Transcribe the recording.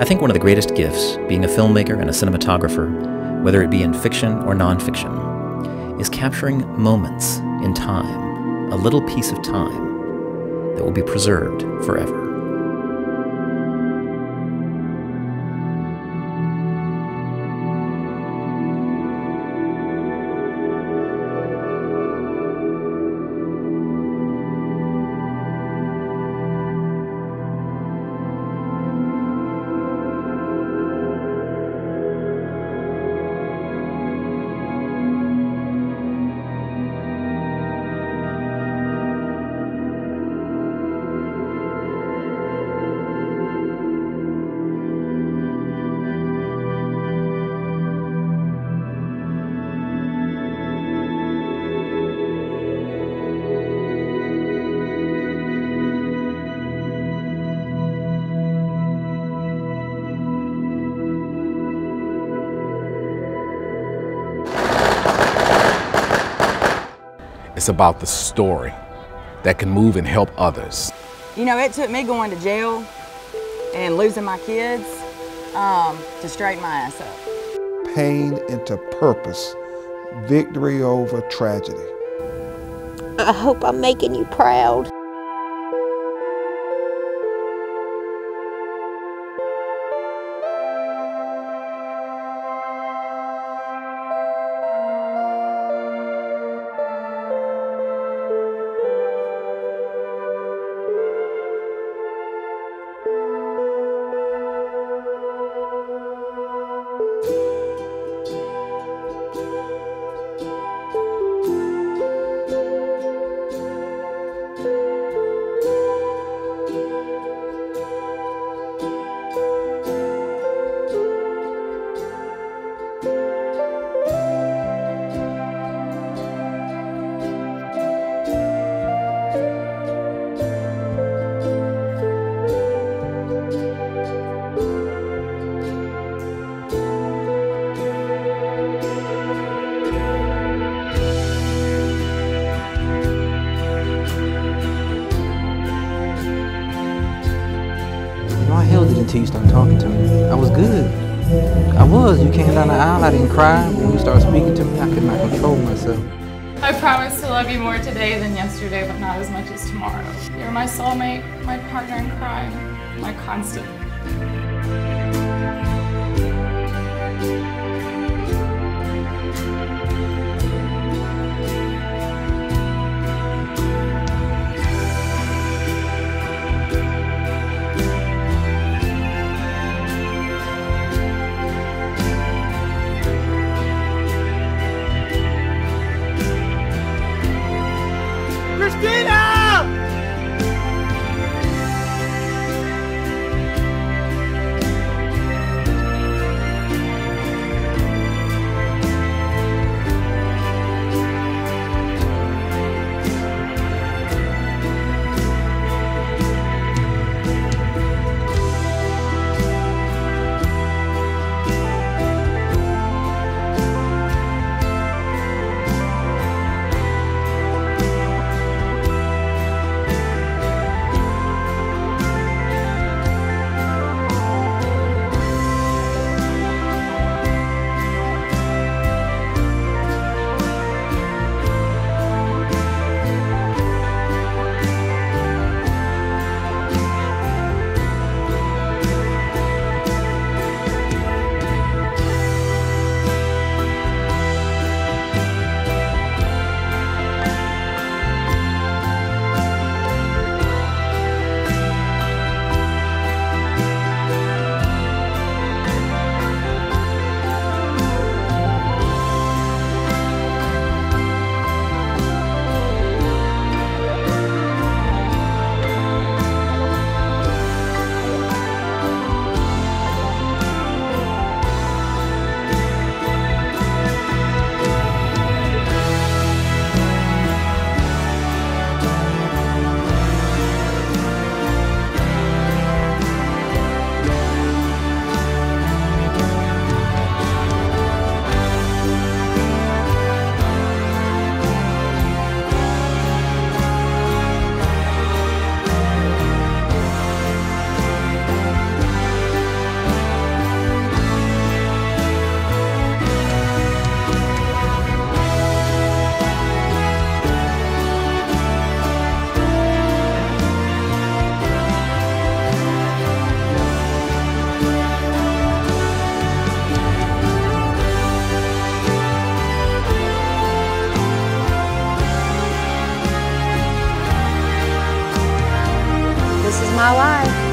I think one of the greatest gifts, being a filmmaker and a cinematographer, whether it be in fiction or nonfiction, is capturing moments in time, a little piece of time that will be preserved forever. It's about the story that can move and help others. You know, it took me going to jail and losing my kids to straighten my ass up. Pain into purpose, victory over tragedy. I hope I'm making you proud. I held it until you started talking to me. I was good. I was. You came down the aisle, I didn't cry. When you started speaking to me, I could not control myself. I promise to love you more today than yesterday, but not as much as tomorrow. You're my soulmate, my partner in crime, my constant. This is my life.